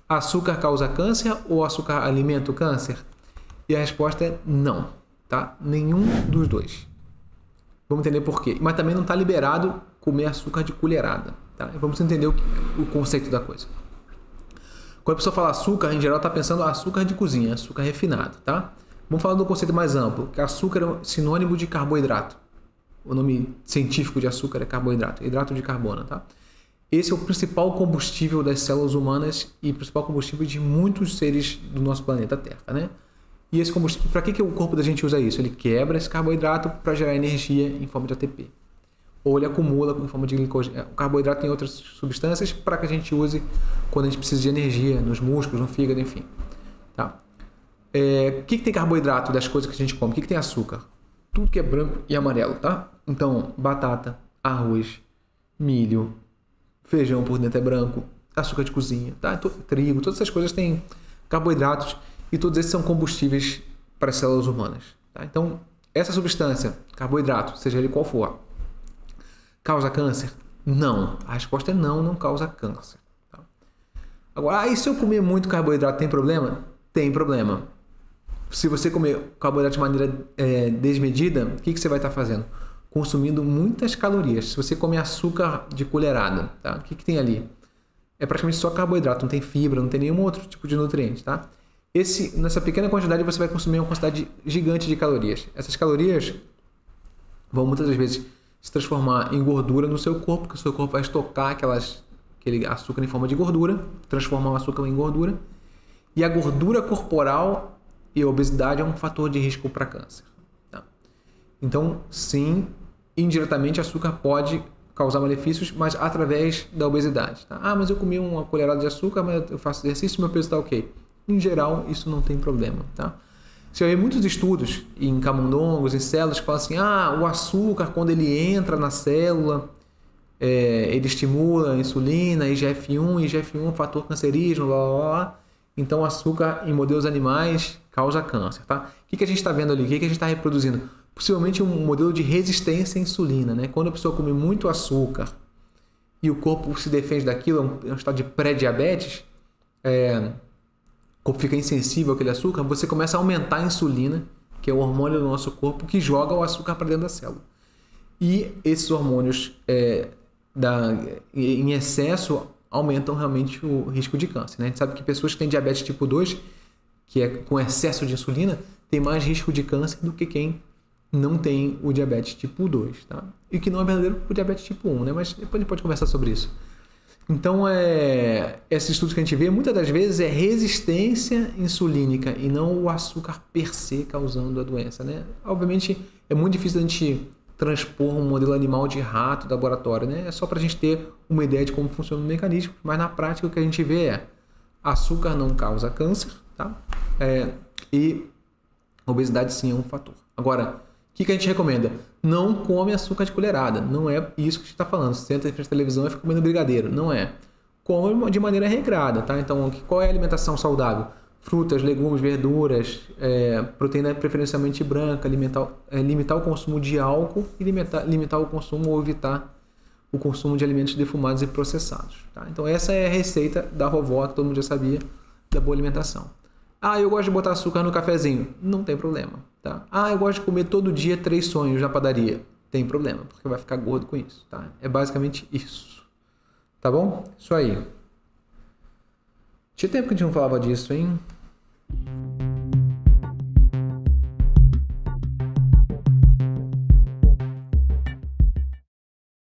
Açúcar causa câncer ou açúcar alimenta o câncer? E a resposta é não, tá? Nenhum dos dois. Vamos entender por quê. Mas também não está liberado comer açúcar de colherada, tá? Vamos entender o conceito da coisa. Quando a pessoa fala açúcar, em geral está pensando açúcar de cozinha, açúcar refinado, tá? Vamos falar do conceito mais amplo, que açúcar é sinônimo de carboidrato. O nome científico de açúcar é carboidrato, hidrato de carbono, tá? Esse é o principal combustível das células humanas e principal combustível de muitos seres do nosso planeta Terra, né? E esse combustível, para que o corpo da gente usa isso? Ele quebra esse carboidrato para gerar energia em forma de ATP. Ou ele acumula em forma de glicogênio. O carboidrato tem outras substâncias para que a gente use quando a gente precisa de energia, nos músculos, no fígado, enfim. Tá? O que tem carboidrato das coisas que a gente come? O que tem açúcar? Tudo que é branco e amarelo, tá? Então, batata, arroz, milho, feijão por dentro é branco, açúcar de cozinha, tá? Trigo, todas essas coisas têm carboidratos e todos esses são combustíveis para as células humanas. Tá? Então, essa substância, carboidrato, seja ele qual for, causa câncer? Não. A resposta é não, não causa câncer. Tá? Agora, e se eu comer muito carboidrato, tem problema? Tem problema. Se você comer carboidrato de maneira desmedida, o que você vai estar fazendo? Consumindo muitas calorias. Se você comer açúcar de colherada, tá? O que tem ali? É praticamente só carboidrato, não tem fibra, não tem nenhum outro tipo de nutriente, tá? Nessa pequena quantidade você vai consumir uma quantidade gigante de calorias. Essas calorias vão muitas das vezes se transformar em gordura no seu corpo, porque o seu corpo vai estocar aquele açúcar em forma de gordura, transformar o açúcar em gordura. E a gordura corporal e a obesidade é um fator de risco para câncer. Tá? Então, sim, indiretamente açúcar pode causar malefícios, mas através da obesidade. Tá? Mas eu comi uma colherada de açúcar, mas eu faço exercício e meu peso está ok. Em geral, isso não tem problema. Tá? Você vai ver muitos estudos em camundongos, em células, que falam assim, o açúcar, quando ele entra na célula, ele estimula a insulina, IGF-1 é um fator cancerígeno, blá, blá, blá. Então, o açúcar em modelos animais causa câncer. Tá? O que a gente está vendo ali? O que a gente está reproduzindo? Possivelmente um modelo de resistência à insulina. Né? Quando a pessoa come muito açúcar e o corpo se defende daquilo, é um estado de pré-diabetes, o corpo fica insensível àquele açúcar, você começa a aumentar a insulina, que é o hormônio do nosso corpo que joga o açúcar para dentro da célula. E esses hormônios em excesso aumentam realmente o risco de câncer. Né? A gente sabe que pessoas que têm diabetes tipo 2, que é com excesso de insulina, tem mais risco de câncer do que quem não tem o diabetes tipo 2. Tá? E que não é verdadeiro o diabetes tipo 1, né? Mas depois a gente pode conversar sobre isso. Então, esses estudos que a gente vê, muitas das vezes é resistência insulínica e não o açúcar per se causando a doença. Né? Obviamente, é muito difícil a gente transpor um modelo animal de rato do laboratório. Né? É só para a gente ter uma ideia de como funciona o mecanismo, mas na prática o que a gente vê é açúcar não causa câncer, tá? E obesidade sim é um fator. Agora, o que a gente recomenda? Não come açúcar de colherada. Não é isso que a gente está falando. Você senta em frente à televisão e fica comendo brigadeiro. Não é. Come de maneira regrada. Tá? Então, qual é a alimentação saudável? Frutas, legumes, verduras, proteína preferencialmente branca, limitar o consumo de álcool e limitar o consumo ou evitar o consumo de alimentos defumados e processados. Tá? Então, essa é a receita da vovó, que todo mundo já sabia, da boa alimentação. Eu gosto de botar açúcar no cafezinho. Não tem problema. Tá? Eu gosto de comer todo dia 3 sonhos na padaria. Tem problema, porque vai ficar gordo com isso. Tá? É basicamente isso. Tá bom? Isso aí. Tinha tempo que a gente não falava disso, hein?